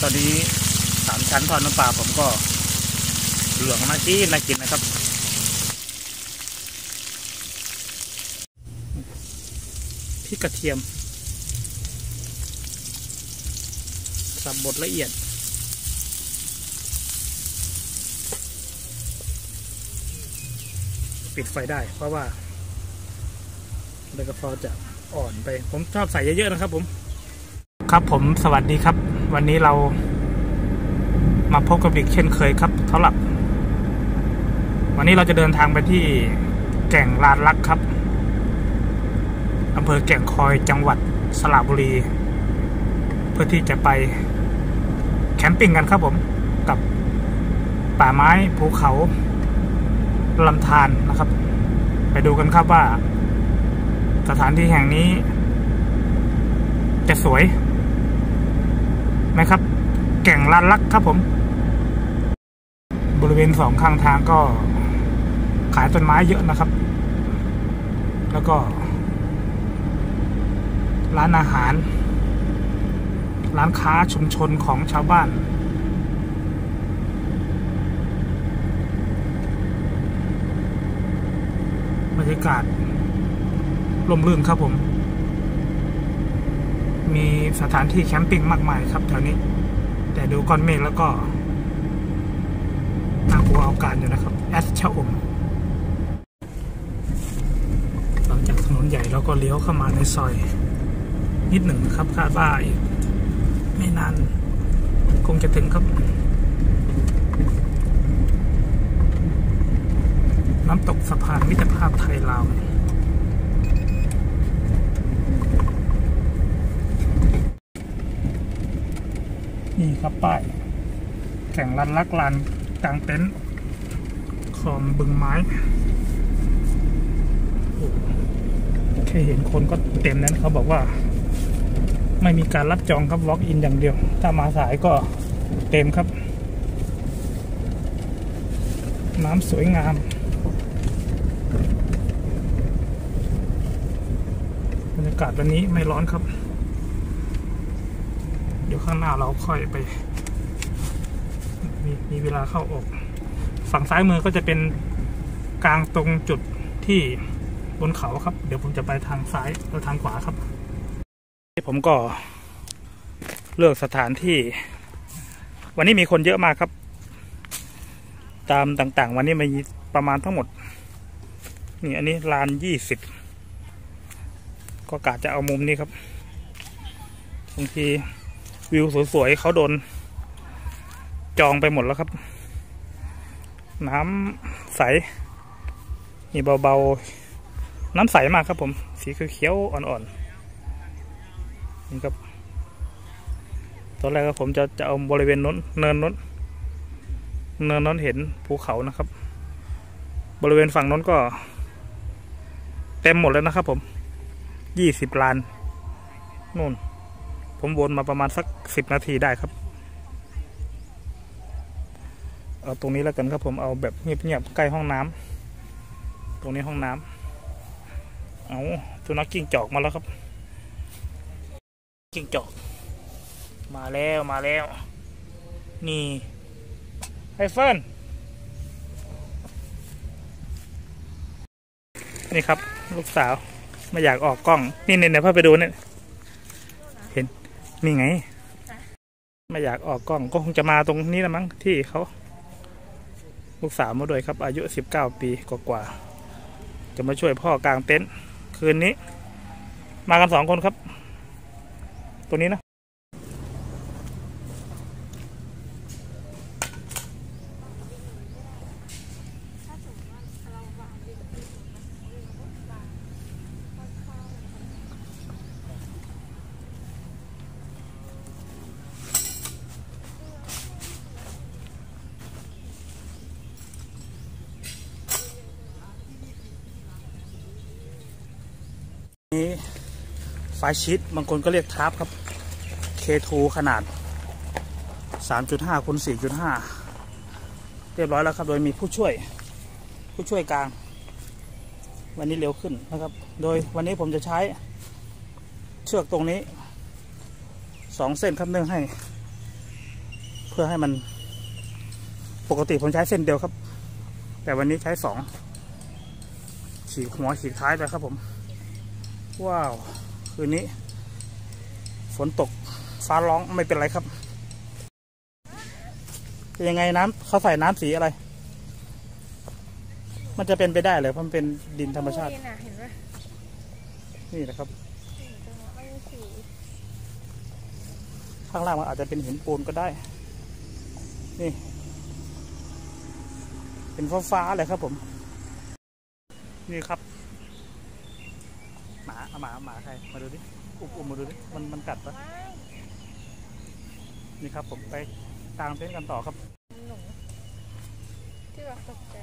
อนนี้3 ชั้นทอดน้ำปลาผมก็เหลืองน่ากินนะครับพริกกระเทียมสับบดละเอียดปิดไฟได้เพราะว่าใบกะเพราจะอ่อนไปผมชอบใส่เยอะๆนะครับผมสวัสดีครับวันนี้เรามาพบกับอีกเช่นเคยครับสำหรับวันนี้เราจะเดินทางไปที่แก่งลานลักครับอำเภอแก่งคอยจังหวัดสระบุรีเพื่อที่จะไปแคมปิ้งกันครับผมกับป่าไม้ภูเขาลำธารนะครับไปดูกันครับว่าสถานที่แห่งนี้จะสวยไหมครับแก่งลานลักครับผมบริเวณ2 ข้างทางก็ขายต้นไม้เยอะนะครับแล้วก็ร้านอาหารร้านค้าชุมชนของชาวบ้านบรรยากาศร่มรื่นครับผมมีสถานที่แคมปิ้งมากมายครับแถวนี้แต่ดูก้อนเมฆแล้วก็น่ากลัวเอาการอยู่นะครับแอสชะอมหลังจากถนนใหญ่เราก็เลี้ยวเข้ามาในซอยนิดหนึ่งครับคาดว่าอีกไม่นานคงจะถึงครับน้ำตกสะพานมิตรภาพไทยลาวนี่ครับป้ายแข่งลานลักลานกลางเต็นท์คลองบึงไม้แค่เห็นคนก็เต็มนั้นเขาบอกว่าไม่มีการรับจองครับ walk in อย่างเดียวถ้ามาสายก็เต็มครับน้ำสวยงามบรรยากาศวันนี้ไม่ร้อนครับเดี๋ยวข้างหน้าเราค่อยไปมีเวลาเข้าออกฝั่งซ้ายมือก็จะเป็นกลางตรงจุดที่บนเขาครับเดี๋ยวผมจะไปทางซ้ายหรือทางขวาครับผมก็เลือกสถานที่วันนี้มีคนเยอะมากครับตามต่างๆวันนี้มีประมาณทั้งหมดนี่อันนี้ลาน20ก็กะจะเอามุมนี้ครับบางทีวิวสวยๆเขาโดนจองไปหมดแล้วครับน้ำใสมีเบาๆน้ำใสมากครับผมสีเขียวๆอ่อนๆนี่ครับตอนแรกก็ผมจะเอาบริเวณน้นเนินน้นเห็นภูเขานะครับบริเวณฝั่งน้นก็เต็มหมดแล้วนะครับผม20 ลานนู่นผมวนมาประมาณสัก10 นาทีได้ครับเอาตรงนี้แล้วกันครับผมเอาแบบเงียบๆใกล้ห้องน้ำตรงนี้ห้องน้ำเอาตัวนักกิ้งจอกมาแล้วครับกิ้งจอกมาแล้วนี่ไอเฟิร์นนี่ครับลูกสาวไม่อยากออกกล้องนี่เนี่ยพ่อไปดูเนี่ยเห็นนี่ไงไม่อยากออกกล้องก็คงจะมาตรงนี้ละมั้งที่เขาลูกสาวมาด้วยครับอายุ19 ปีกว่าจะมาช่วยพ่อกางเต็นท์คืนนี้มากัน2 คนครับตัวนี้นะนี้ไฟชีตบางคนก็เรียกทาร์ปครับ K2 ขนาด 3.5 คูณ 4.5 เรียบร้อยแล้วครับโดยมีผู้ช่วยกลางวันนี้เร็วขึ้นนะครับโดยวันนี้ผมจะใช้เชือกตรงนี้2 เส้นครับเนื่องให้พื่อให้มันปกติผมใช้เส้นเดียวครับแต่วันนี้ใช้2ฉีกหัวฉีกท้ายไปครับผมว้าวคืนนี้ฝนตกฟ้าร้องไม่เป็นไรครับเป็นยังไงน้ำเขาใส่น้ำสีอะไรมันจะเป็นไปได้เลยเพราะมันเป็นดินธรรมชาตินี่นะครับข้างล่างมันอาจจะเป็นหินปูนก็ได้นี่เป็นฟ้าเลยครับผมนี่ครับหมาใครมาดูดิอุ้มมาดูดิมันกัดปะนี่ครับผมไปกางเต็นท์กันต่อครับหนูที่ว่าตกใจ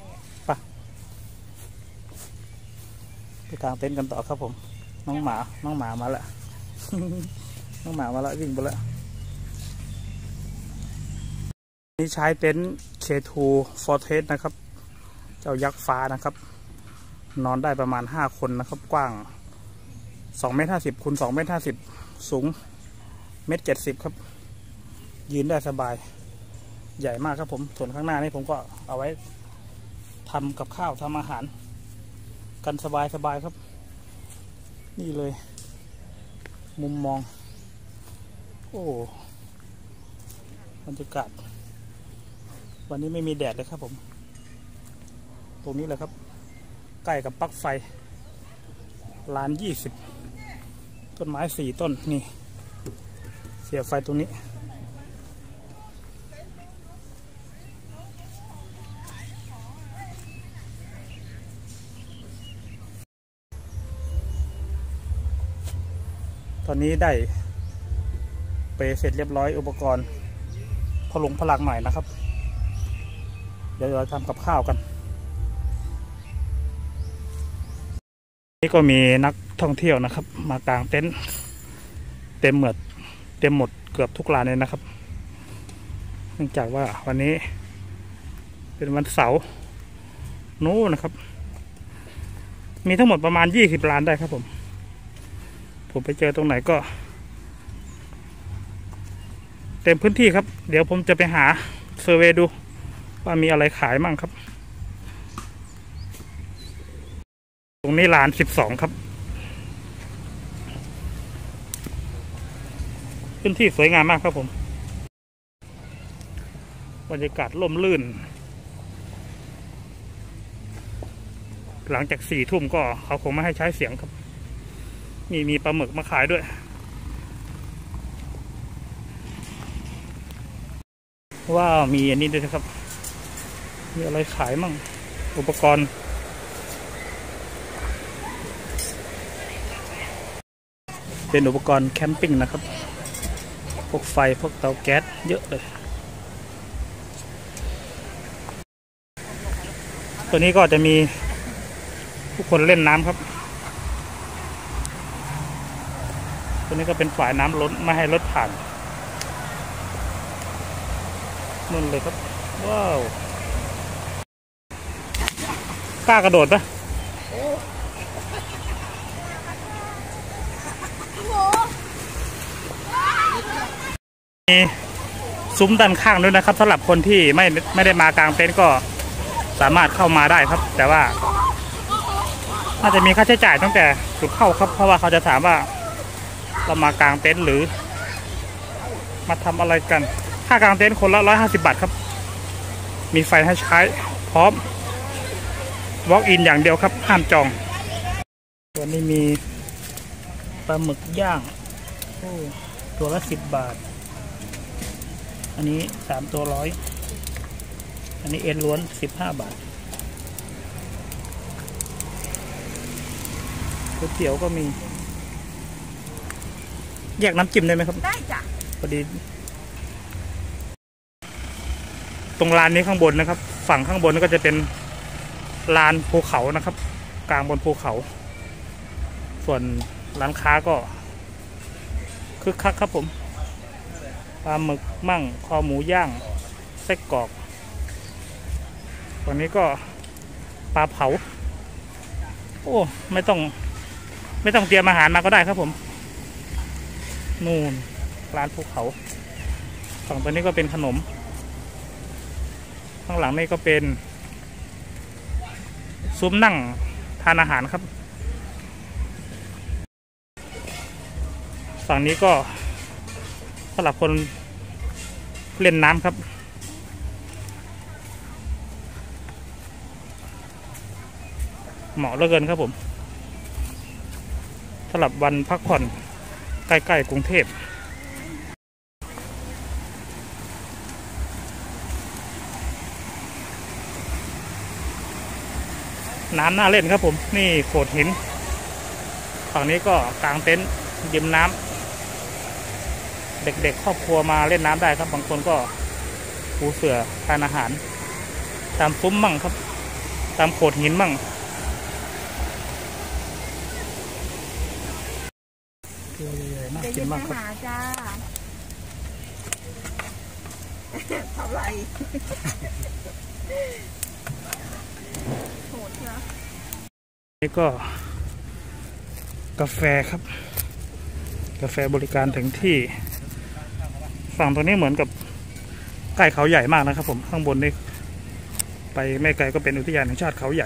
ไปกางเต็นท์กันต่อครับผมน้องหมามาแล้ว น้องหมามาแล้ววิ่งไปแล้วนี่ใช้เต็นท์ K2 Fortress นะครับเจ้ายักษ์ฟ้านะครับนอนได้ประมาณ5คนนะครับกว้าง2.50 เมตรคูณ2.50 เมตรสูง1.70 เมตรครับยืนได้สบายใหญ่มากครับผมส่วนข้างหน้านี่ผมก็เอาไว้ทำกับข้าวทำอาหารกันสบายครับนี่เลยมุมมองโอ้บรรยากาศวันนี้ไม่มีแดดเลยครับผมตรงนี้เลยครับใกล้กับปลั๊กไฟลาน20ต้นไม้4ต้นนี่เสียบไฟตรงนี้ตอนนี้ได้ไปเสร็จเรียบร้อยอุปกรณ์พลังหน่อยนะครับเดี๋ยวเราทำกับข้าวกันนี่ก็มีนักท่องเที่ยวนะครับมากางเต็นท์เต็มหมดเกือบทุกลานเลยนะครับเนื่องจากว่าวันนี้เป็นวันเสาร์นู้นนะครับมีทั้งหมดประมาณ20ลานได้ครับผมไปเจอตรงไหนก็เต็มพื้นที่ครับเดี๋ยวผมจะไปหาเซอร์เวย์ดูว่ามีอะไรขายมั่งครับตรงนี้ลาน12ครับพื้นที่สวยงามมากครับผมบรรยากาศร่มรื่นหลังจาก4 ทุ่มก็เขาคงไม่ให้ใช้เสียงครับมีปลาหมึกมาขายด้วยว้าวมีอันนี้ด้วยนะครับมีอะไรขายมั่งอุปกรณ์เป็นอุปกรณ์แคมปิ้งนะครับพวกไฟพวกเตาแก๊สเยอะเลยตัวนี้ก็จะมีผู้คนเล่นน้ำครับตัวนี้ก็เป็นฝ่ายน้ำล้นไม่ให้รถผ่านนู่นเลยครับว้าวกล้ากระโดดปะมีซุ้มด้านข้างด้วยนะครับสำหรับคนที่ไม่ได้มากางเต็นท์ก็สามารถเข้ามาได้ครับแต่ว่าน่าจะมีค่าใช้จ่ายตั้งแต่จุดเข้าครับเพราะว่าเขาจะถามว่าเรามากางเต็นท์หรือมาทำอะไรกันค่ากางเต็นท์คนละ150 บาทครับมีไฟให้ใช้พร้อม walk in อย่างเดียวครับห้ามจองตัวนี้มีปลาหมึกย่างตัวละ10 บาทอันนี้3 ตัว100อันนี้เอ็นล้วน15 บาทก๋วยเตี๋ยวก็มีแยกน้ำจิ้มได้ไหมครับได้จ้ะพอดีตรงลานนี้ข้างบนนะครับฝั่งข้างบนก็จะเป็นลานภูเขานะครับกลางบนภูเขาส่วนร้านค้าก็คึกคักครับผมปลาหมึกมั่งคอหมูย่างไส้กรอกฝั่งนี้ก็ปลาเผาโอ้ไม่ต้องเตรียมอาหารมาก็ได้ครับผมนู่นร้านภูเขาฝั่งตัวนี้ก็เป็นขนมข้างหลังนี่ก็เป็นซุ้มนั่งทานอาหารครับฝั่งนี้ก็สำหรับคนเล่นน้ำครับเหมาะเหลือเกินครับผมสำหรับวันพักผ่อนใกล้ๆกรุงเทพน้ำน่าเล่นครับผมนี่โขดหินฝั่งนี้ก็กางเต็นท์ริมน้ำเด็กๆครอบครัวมาเล่นน้ำได้ครับบางคนก็ปูเสื่อทานอาหารตามซุ้มมั่งครับตามโขดหินมั่งตัวใหญ่ๆน่ากินมากครับจ้าทำไรโหดใช่ไหมนี่ก็กาแฟครับกาแฟบริการถึงที่ฝั่งตัวนี้เหมือนกับใกล้เขาใหญ่มากนะครับผมข้างบนนี่ไปไม่ไกลก็เป็นอุทยานแห่งชาติเขาใหญ่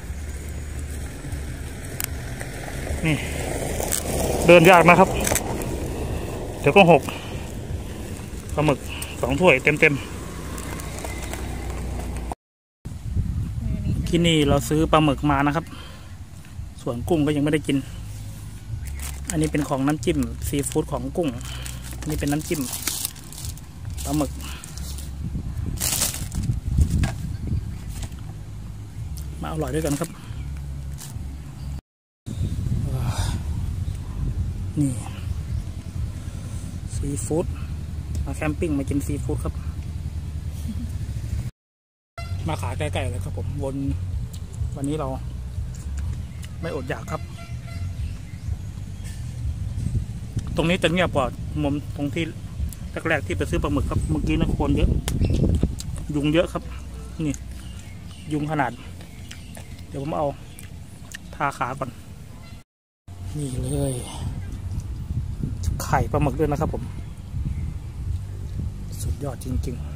นี่เดินยากนะครับเดี๋ยวก็หกปลาหมึก2 ถ้วยเต็มที่นี่เราซื้อปลาหมึกมานะครับส่วนกุ้งก็ยังไม่ได้กินอันนี้เป็นของน้ำจิ้มซีฟู้ดของกุ้งนี่เป็นน้ำจิ้มปลาหมึกมาอร่อยด้วยกันครับนี่ซีฟู้ดมาแคมปิ้งมากินซีฟู้ดครับมาขาใกล้ๆเลยครับผมวันนี้เราไม่อดอยากครับตรงนี้จะเงียบกว่ามุมตรงที่แรกๆที่ไปซื้อปลาหมึกครับเมื่อกี้นะคนเยอะยุงเยอะครับนี่ยุงขนาดเดี๋ยวผมเอาทาขาก่อนนี่เลยไข่ปลาหมึกด้วยนะครับผมสุดยอดจริงๆ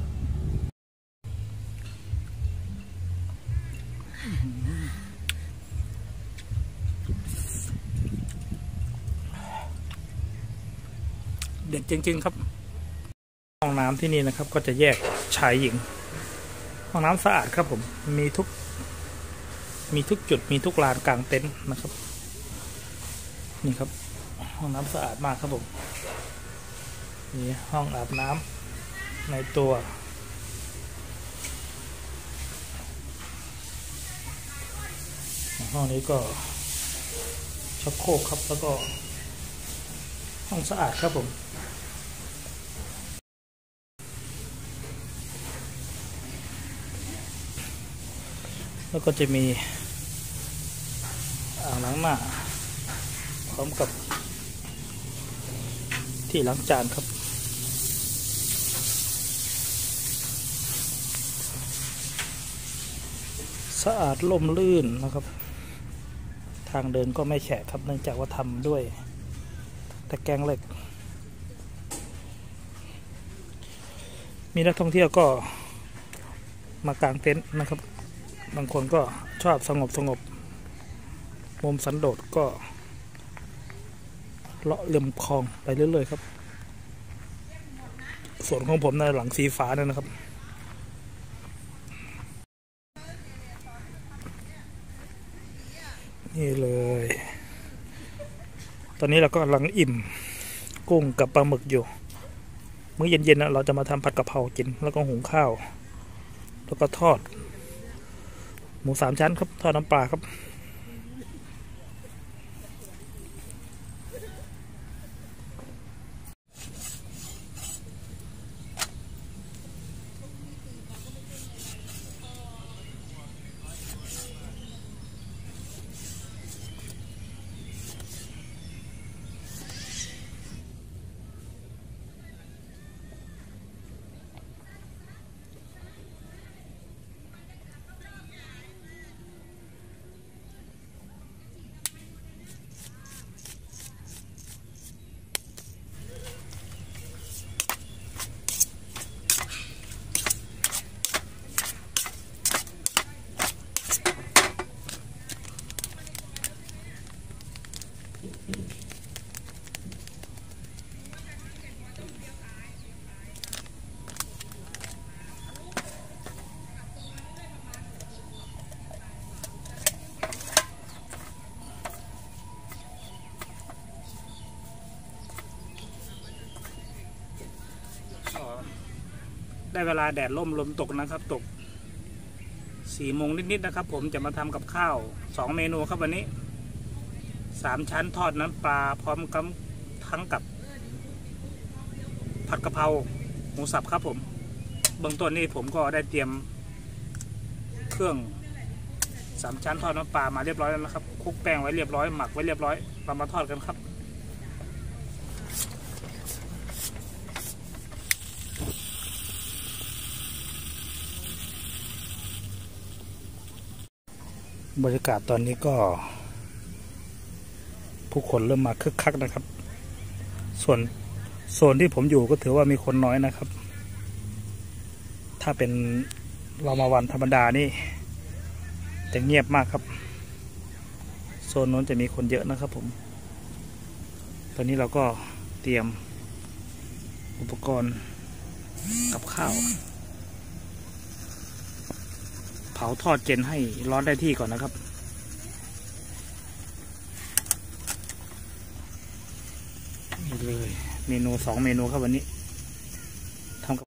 เด็ดจริงๆครับห้องน้ำที่นี่นะครับก็จะแยกชายหญิงห้องน้ำสะอาดครับผมมีทุกจุดมีทุกลานกลางเต็นท์นะครับนี่ครับห้องน้ำสะอาดมากครับผมนี่ห้องอาบน้ำในตัวห้องนี้ก็ชักโครกครับแล้วก็ห้องสะอาดครับผมแล้วก็จะมีอ่างล้างหน้าพร้อมกับที่ล้างจานครับสะอาดร่มรื่นนะครับทางเดินก็ไม่แฉะครับเนื่องจากว่าทำด้วยตะแกรงเหล็กมีนักท่องเที่ยวก็มากางเต็นท์นะครับบางคนก็ชอบสงบมุมสันโดษก็เลาะริมคลองไปเรื่อยๆครับส่วนของผมในหลังสีฟ้าเนี่ยนะครับนี่เลยตอนนี้เราก็กำลังอิ่มกุ้งกับปลาหมึกอยู่มื้อเย็นๆเราจะมาทำผัดกะเพรากินแล้วก็หุงข้าวแล้วก็ทอดหมู3 ชั้นครับทอดน้ำปลาครับได้เวลาแดดร่มลมตกนะครับตก4 โมงนิดๆนะครับผมจะมาทำกับข้าว2 เมนูครับวันนี้3 ชั้นทอดน้ำปลาพร้อมกับทั้งกับผัดกะเพราหมูสับครับผมเบื้องต้นนี่ผมก็ได้เตรียมเครื่อง3 ชั้นทอดน้ำปลามาเรียบร้อยแล้วนะครับคลุกแป้งไว้เรียบร้อยหมักไว้เรียบร้อยเรามาทอดกันครับบรรยากาศตอนนี้ก็ผู้คนเริ่มมาคึกคักนะครับส่วนโซนที่ผมอยู่ก็ถือว่ามีคนน้อยนะครับถ้าเป็นเรามาวันธรรมดานี่จะเงียบมากครับโซนนู้นจะมีคนเยอะนะครับผมตอนนี้เราก็เตรียมอุปกรณ์กับข้าวเผาทอดเจนให้ร้อนได้ที่ก่อนนะครับนี่เลยเมนู2 เมนูครับวันนี้ทำกับ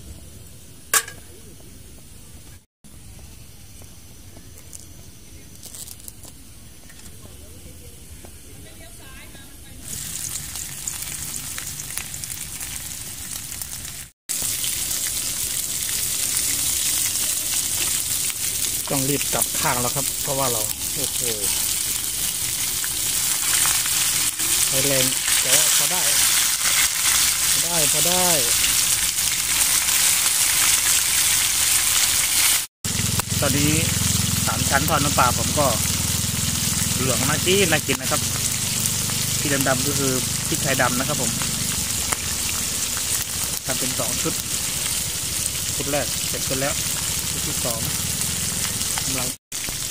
ต้องรีบกลับข้างแล้วครับเพราะว่าเราโอ้โหไฟแรงแต่ว่าพอได้ตอนนี้3 ชั้นทอดน้ำปลาผมก็เหลืองน่ากินนะครับที่ดำๆก็คือพริกไทยดำนะครับผมทำเป็น2 ชุดแรกเสร็จไปแล้วชุดที่2กำลัง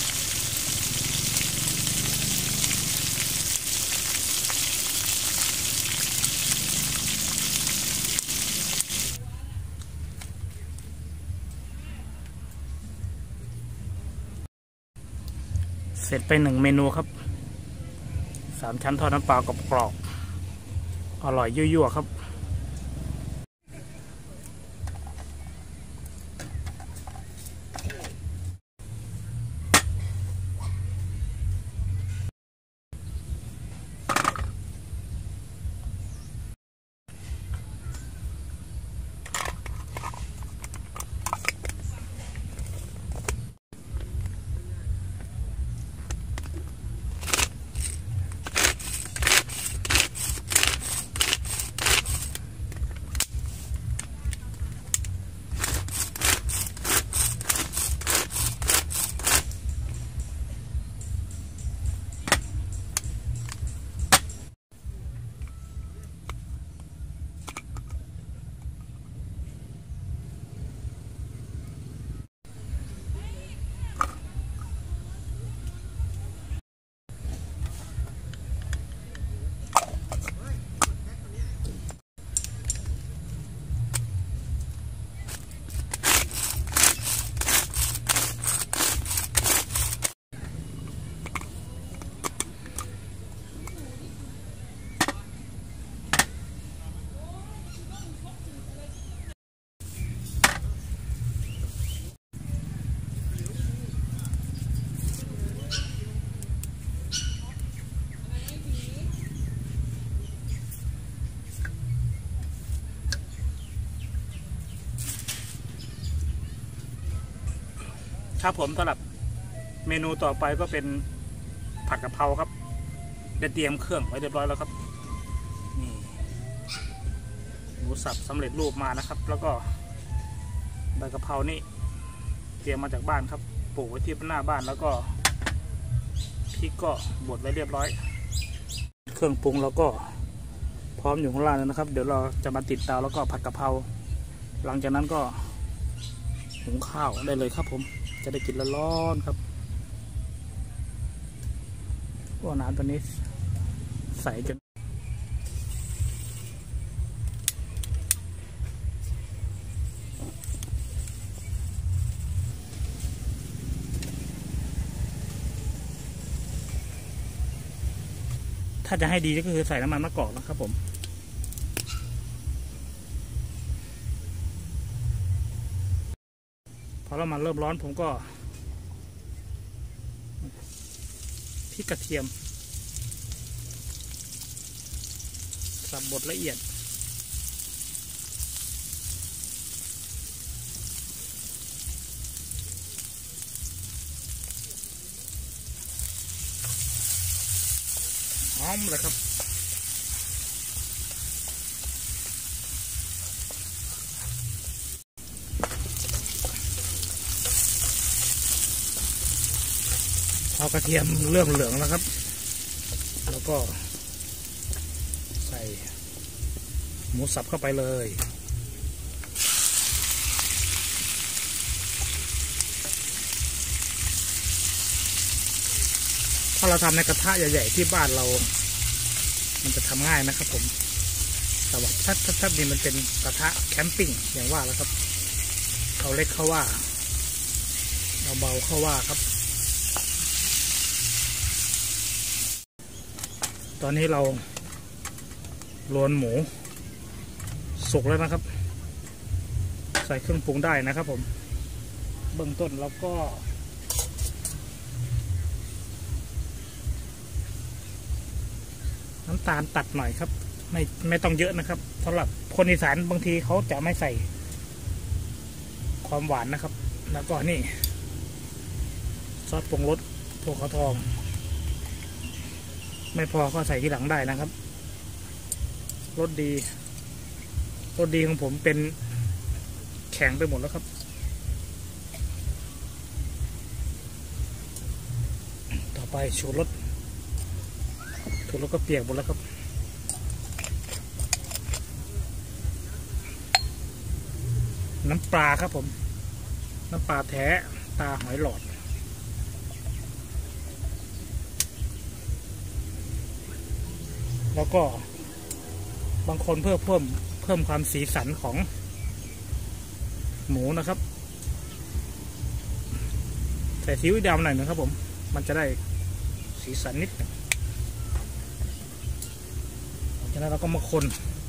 เสร็จไป1 เมนูครับ3 ชั้นทอดน้ำปลากรอบๆอร่อยยั่วๆครับครับผมสำหรับเมนูต่อไปก็เป็นผัดกะเพราครับได้เตรียมเครื่องไว้เรียบร้อยแล้วครับนี่หมูสับสำเร็จรูปมานะครับแล้วก็ใบกะเพรานี่เตรียมมาจากบ้านครับปลูกไว้ที่หน้าบ้านแล้วก็พริกก็บดไว้เรียบร้อยเครื่องปรุงแล้วก็พร้อมอยู่ข้างล่างแล้วนะครับเดี๋ยวเราจะมาติดเตาแล้วก็ผัดกะเพราหลังจากนั้นก็หุงข้าวได้เลยครับผมจะได้กินร้อนๆครับว่าน้ำตัวนี้ใสจนถ้าจะให้ดีก็คือใส่น้ำมันมะกอกนะครับผมน้ำมันเริ่มร้อนผมก็พริกกระเทียมสับบดละเอียดหอมเลยครับพอกระเทียมเริ่มเหลืองแล้วครับแล้วก็ใส่หมูสับเข้าไปเลยถ้าเราทำในกระทะใหญ่ๆที่บ้านเรามันจะทำง่ายนะครับผมแต่ว่าถ้านี่มันเป็นกระทะแคมปิ้งอย่างว่าแล้วครับเอาเล็กเข้าว่าเอาเบาเข้าว่าครับตอนนี้เราโรยหมูสุกแล้วนะครับใส่เครื่องปรุงได้นะครับผมเบื้องต้นเราก็น้ำตาลตัดหน่อยครับไม่ต้องเยอะนะครับสำหรับคนอีสานบางทีเขาจะไม่ใส่ความหวานนะครับแล้วก็นี่ซอสปรุงรสถั่วขาวทองไม่พอก็ใส่ที่หลังได้นะครับรสดีของผมเป็นแข็งไปหมดแล้วครับต่อไปชูรสก็เปียกหมดแล้วครับน้ำปลาครับผมน้ำปลาแท้ตาหอยหลอดแล้วก็บางคนเพิ่มความสีสันของหมูนะครับใส่ซีอิ๊วดำหน่อยนะครับผมมันจะได้สีสันนิดหนึ่งจากนั้นเราก็มาคน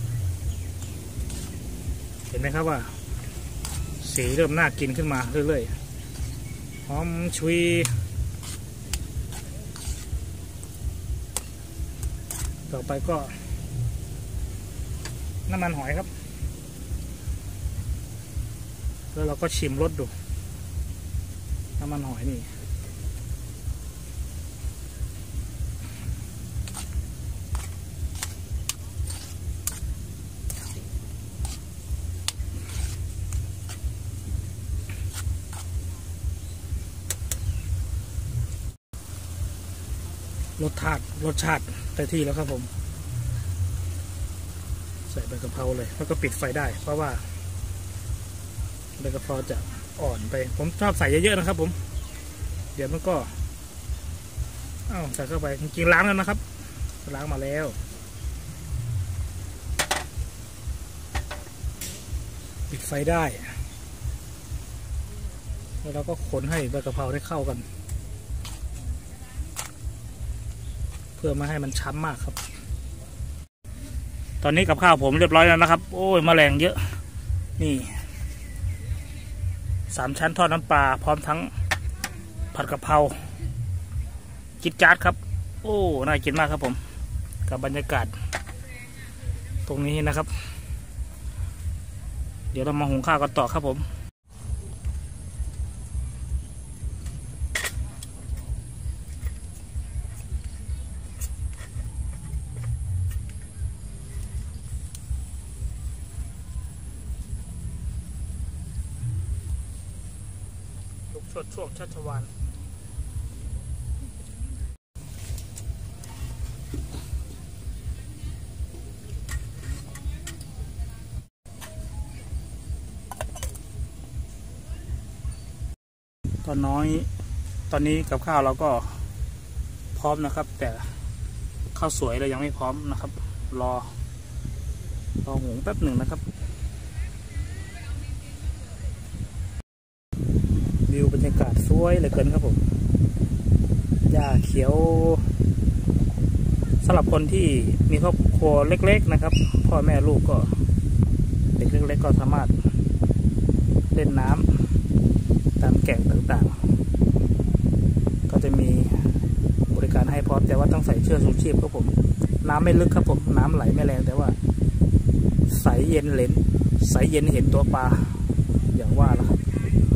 เห็นไหมครับว่าสีเริ่มน่ากินขึ้นมาเรื่อยๆหอมชุยต่อไปก็น้ำมันหอยครับแล้วเราก็ชิมรสดูน้ำมันหอยนี่รสชาติแต่ที่แล้วครับผมใส่ใบกะเพราเลยแล้วก็ปิดไฟได้เพราะว่าใบกะเพราจะอ่อนไปผมชอบใส่เยอะๆนะครับผมเดี๋ยวมันก็ใส่เข้าไปจริงๆล้างแล้วนะครับล้างมาแล้วปิดไฟได้แล้วเราก็คนให้ใบกะเพราได้เข้ากันเพื่อไม่ให้มันช้ำมากครับตอนนี้กับข้าวผมเรียบร้อยแล้วนะครับโอ้ยแมลงเยอะนี่3 ชั้นทอดน้ำปลาพร้อมทั้งผัดกะเพราจิ๊ดจ๊าดครับโอ้น่ากินมากครับผมกับบรรยากาศตรงนี้นะครับเดี๋ยวเรามาหุงข้าวกันต่อครับผมช่วงชัชวาลตอนนี้กับข้าวเราก็พร้อมนะครับแต่ข้าวสวยเรายังไม่พร้อมนะครับรอหุงแป๊บหนึ่งนะครับวิวบรรยากาศสวยเหลือเกินครับผมหญ้าเขียวสำหรับคนที่มีครอบครัวเล็กๆนะครับพ่อแม่ลูกก็เด็กเล็กๆก็สามารถเล่นน้ำตามแก่งต่างๆก็จะมีบริการให้พร้อมแต่ว่าต้องใส่เชือกชูชีพครับผมน้ำไม่ลึกครับผมน้ำไหลไม่แรงแต่ว่าใสเย็นเห็นตัวปลาอย่างว่าแล้วครับ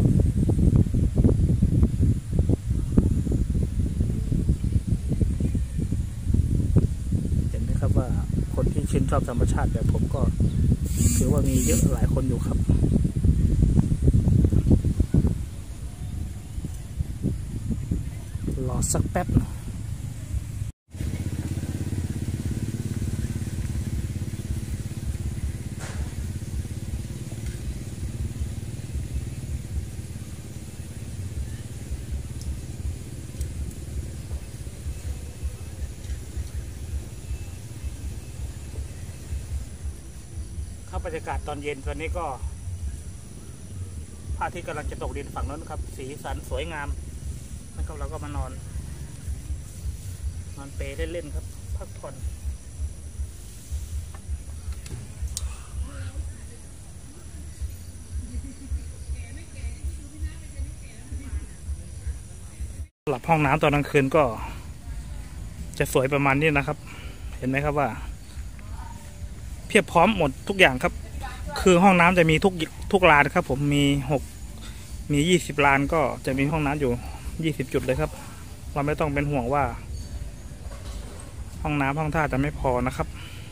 เห็นไหมครับว่าคนที่ชื่นชอบธรรมชาติแบบผมก็ถือว่ามีเยอะหลายคนอยู่ครับรอสักแป๊บบรรยากาศตอนเย็นตอนนี้ก็พระอาทิตย์กำลังจะตกดินฝั่งนั้นครับสีสันสวยงามนะครับเราก็มานอนเปรเล่นๆครับพักผ่อนหลับห้องน้ำตอนกลางคืนก็จะสวยประมาณนี้นะครับเห็นไหมครับว่าเพียบพร้อมหมดทุกอย่างครับคือห้องน้ำจะมีทุกลานครับผมมี20 ลานก็จะมีห้องน้ำอยู่20 จุดเลยครับเราไม่ต้องเป็นห่วงว่าห้องน้ำห้องท่าจะไม่พอนะครับ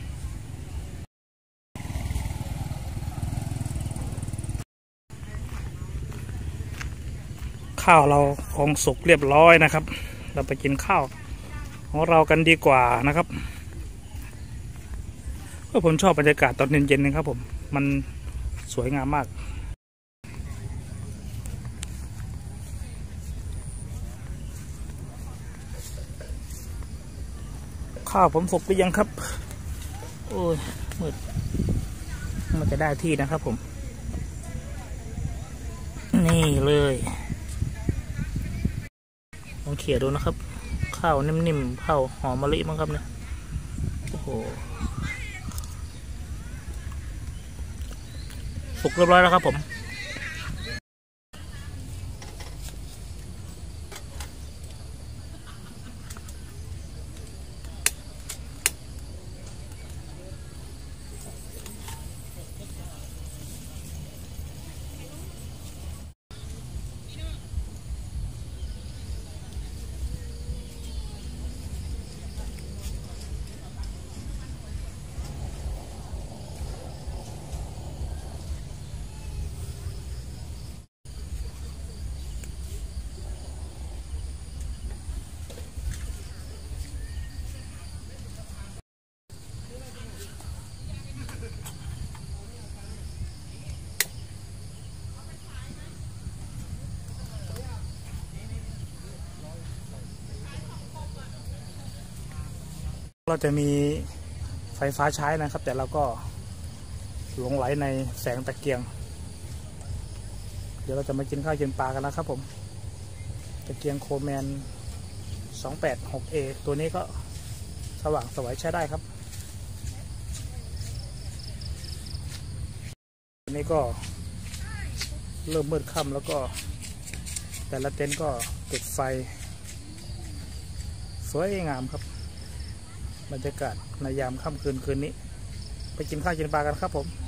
ข้าวเราคงสุกเรียบร้อยนะครับเราไปกินข้าวของเรากันดีกว่านะครับก็ผมชอบบรรยากาศตอนเย็นๆนะครับผมมันสวยงามมากข้าวผมสุกหรือยังครับโอ้ยมืดมันจะได้ที่นะครับผมนี่เลยลองเขี่ยดูนะครับข้าวนิ่มๆข้าวหอมมะลิมั้งครับเนี่ยโอ้โหสุกเรียบร้อยแล้วครับผมเราจะมีไฟฟ้าใช้นะครับแต่เราก็หลงไหลในแสงตะเกียงเดี๋ยวเราจะมากินข้าวกินปลากันนะครับผมตะเกียงโคแมน 286A ตัวนี้ก็สว่างสวยใช้ได้ครับตัวนี้ก็เริ่มมืดค่ำแล้วก็แต่ละเต็นท์ก็ติดไฟสวยงามครับบรรยากาศในยามค่ำคืนนี้ไปกินข้าวกินปลากันครับผม